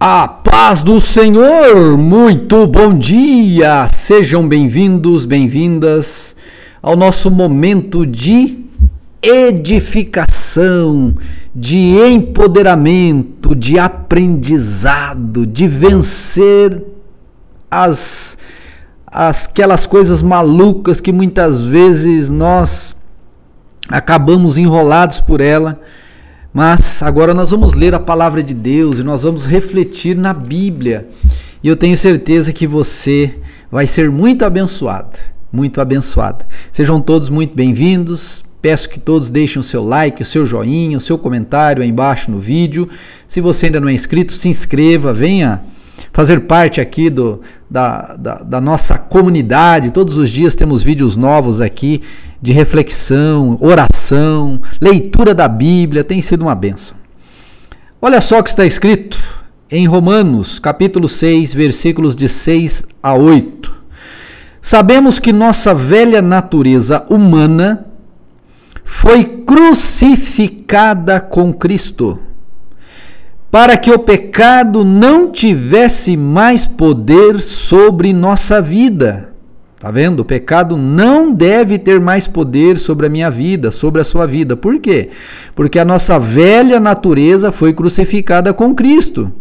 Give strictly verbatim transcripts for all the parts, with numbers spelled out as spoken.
A paz do Senhor, muito bom dia, sejam bem-vindos, bem-vindas ao nosso momento de edificação, de empoderamento, de aprendizado, de vencer as, as aquelas coisas malucas que muitas vezes nós acabamos enrolados por ela. Mas agora nós vamos ler a palavra de Deus e nós vamos refletir na Bíblia. E eu tenho certeza que você vai ser muito abençoado, muito abençoada. Sejam todos muito bem-vindos. Peço que todos deixem o seu like, o seu joinha, o seu comentário aí embaixo no vídeo. Se você ainda não é inscrito, se inscreva, venha fazer parte aqui do, da, da, da nossa comunidade. Todos os dias temos vídeos novos aqui de reflexão, oração, leitura da Bíblia, tem sido uma bênção. Olha só o que está escrito em Romanos, capítulo seis, versículos de seis a oito. Sabemos que nossa velha natureza humana foi crucificada com Cristo, para que o pecado não tivesse mais poder sobre nossa vida. Tá vendo? O pecado não deve ter mais poder sobre a minha vida, sobre a sua vida. Por quê? Porque a nossa velha natureza foi crucificada com Cristo.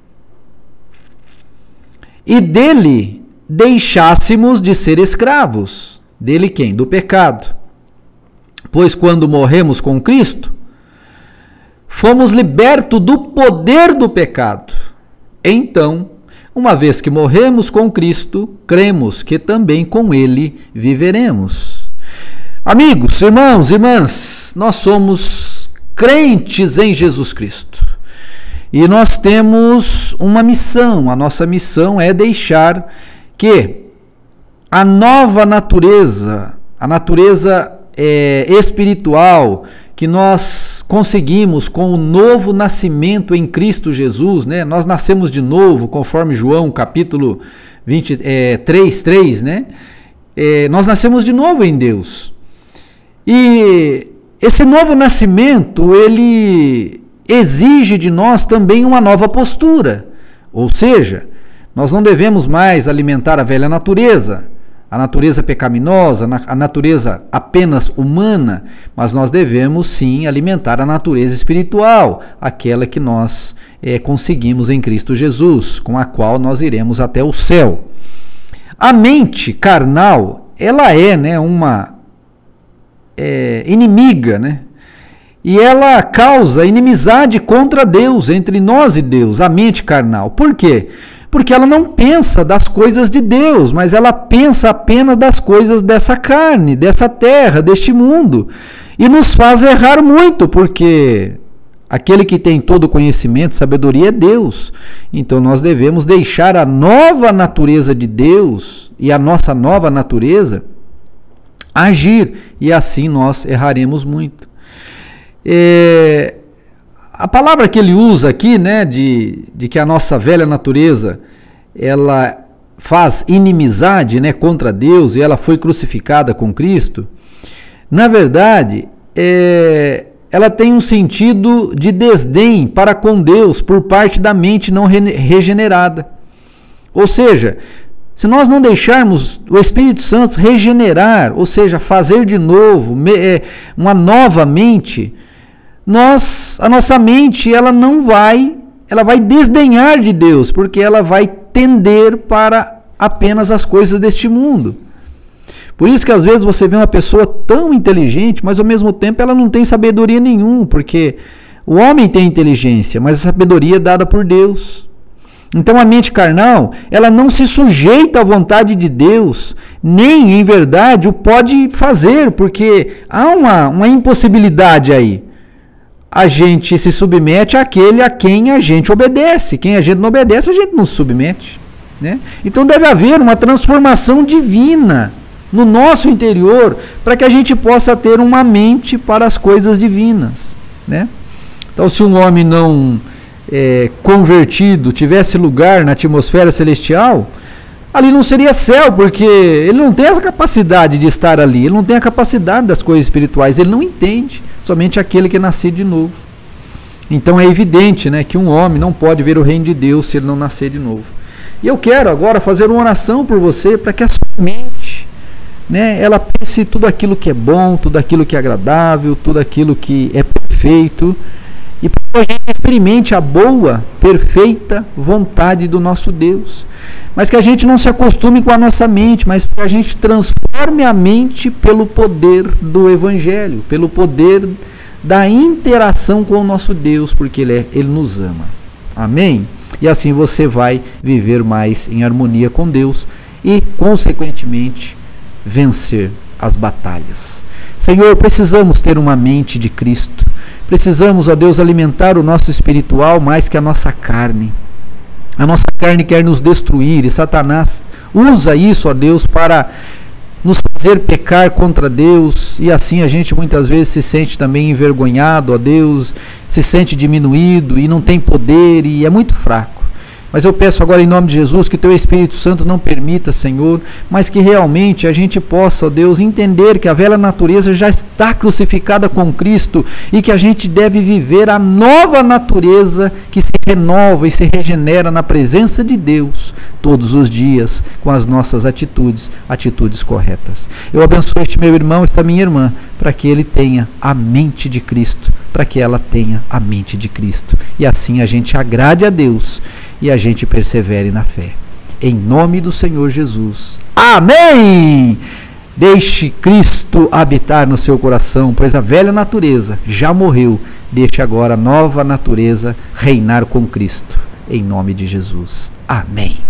E dele deixássemos de ser escravos. Dele quem? Do pecado. Pois quando morremos com Cristo, fomos libertos do poder do pecado. Então, uma vez que morremos com Cristo, cremos que também com Ele viveremos. Amigos, irmãos, irmãs, nós somos crentes em Jesus Cristo. E nós temos uma missão. A nossa missão é deixar que a nova natureza, a natureza é, espiritual, que nós conseguimos com o novo nascimento em Cristo Jesus, né? Nós nascemos de novo, conforme João capítulo vinte e três, três, né? É, nós nascemos de novo em Deus. E esse novo nascimento, ele exige de nós também uma nova postura. Ou seja, nós não devemos mais alimentar a velha natureza, a natureza pecaminosa, a natureza apenas humana, mas nós devemos sim alimentar a natureza espiritual, aquela que nós é, conseguimos em Cristo Jesus, com a qual nós iremos até o céu. A mente carnal, ela é, né, uma é, inimiga, né? E ela causa inimizade contra Deus, entre nós e Deus, a mente carnal. Por quê? Porque ela não pensa das coisas de Deus, mas ela pensa apenas das coisas dessa carne, dessa terra, deste mundo. E nos faz errar muito, porque aquele que tem todo conhecimento, sabedoria é Deus. Então nós devemos deixar a nova natureza de Deus e a nossa nova natureza agir, e assim nós erraremos muito. É... A palavra que ele usa aqui, né, de, de que a nossa velha natureza, ela faz inimizade, né, contra Deus e ela foi crucificada com Cristo, na verdade, é, ela tem um sentido de desdém para com Deus por parte da mente não re, regenerada. Ou seja, se nós não deixarmos o Espírito Santo regenerar, ou seja, fazer de novo me, é, uma nova mente, Nós, a nossa mente, ela não vai, ela vai desdenhar de Deus, porque ela vai tender para apenas as coisas deste mundo. Por isso que às vezes você vê uma pessoa tão inteligente, mas ao mesmo tempo ela não tem sabedoria nenhuma, porque o homem tem inteligência, mas a sabedoria é dada por Deus. Então a mente carnal, ela não se sujeita à vontade de Deus, nem em verdade o pode fazer, porque há uma, uma impossibilidade aí. A gente se submete àquele a quem a gente obedece. Quem a gente não obedece, a gente não se submete, né? Então deve haver uma transformação divina no nosso interior para que a gente possa ter uma mente para as coisas divinas, né? Então, se um homem não é, convertido tivesse lugar na atmosfera celestial, ali não seria céu, porque ele não tem essa capacidade de estar ali, ele não tem a capacidade das coisas espirituais, ele não entende, somente aquele que é nascido de novo. Então é evidente, né, que um homem não pode ver o reino de Deus se ele não nascer de novo. E eu quero agora fazer uma oração por você, para que a sua mente, né, ela pense tudo aquilo que é bom, tudo aquilo que é agradável, tudo aquilo que é perfeito, e para que a gente experimente a boa, perfeita vontade do nosso Deus. Mas que a gente não se acostume com a nossa mente, mas que a gente transforme a mente pelo poder do Evangelho, pelo poder da interação com o nosso Deus, porque Ele, é, Ele nos ama. Amém? E assim você vai viver mais em harmonia com Deus e, consequentemente, vencer as batalhas. Senhor, precisamos ter uma mente de Cristo. Precisamos, ó Deus, alimentar o nosso espiritual mais que a nossa carne. A nossa carne quer nos destruir e Satanás usa isso, ó Deus, para nos fazer pecar contra Deus, e assim a gente muitas vezes se sente também envergonhado, ó Deus, se sente diminuído e não tem poder e é muito fraco. Mas eu peço agora em nome de Jesus que Teu Espírito Santo não permita, Senhor, mas que realmente a gente possa, ó Deus, entender que a velha natureza já está crucificada com Cristo e que a gente deve viver a nova natureza que se renova e se regenera na presença de Deus todos os dias com as nossas atitudes, atitudes corretas. Eu abençoo este meu irmão, esta minha irmã, para que ele tenha a mente de Cristo, para que ela tenha a mente de Cristo. E assim a gente agrade a Deus e a gente persevere na fé. Em nome do Senhor Jesus. Amém! Deixe Cristo habitar no seu coração, pois a velha natureza já morreu. Deixe agora a nova natureza reinar com Cristo. Em nome de Jesus. Amém.